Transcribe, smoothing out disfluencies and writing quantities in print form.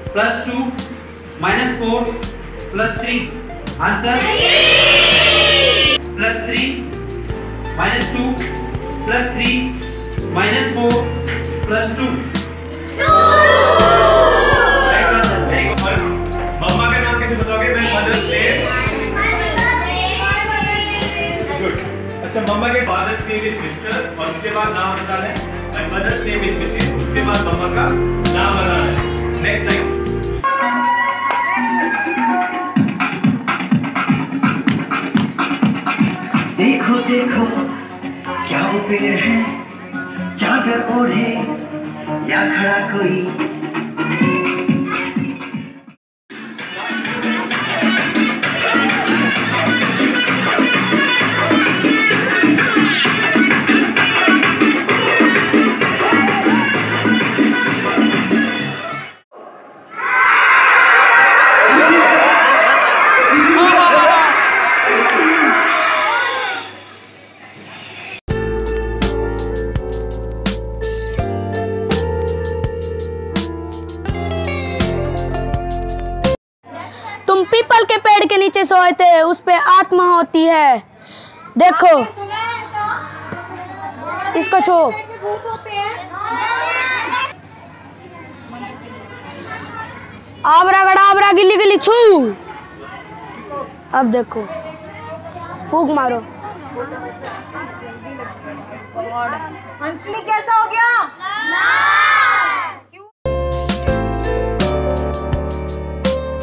+2 -4 +3 answer +3 -2 +3 -4 +2 मम्मा का नाम कैसे बताओगे? मैं मदर्स नेम। गुड। अच्छा, मम्मा के फादर्स नेम इज मिस्टर और उसके बाद नाम बताना है। And mother's name is Mrs, उसके बाद मम्मा का नाम बताना है। Next line. देखो देखो क्या वो पेड़ है, चादर ओढ़े या खड़ा कोई। तुम पीपल के पेड़ के नीचे सोए थे, उस पे आत्मा होती है। देखो इसको छू। आबरा गड़ाबरा गिल्ली गिल्ली छू। अब देखो, फूक मारो। अंशुली कैसा हो गया?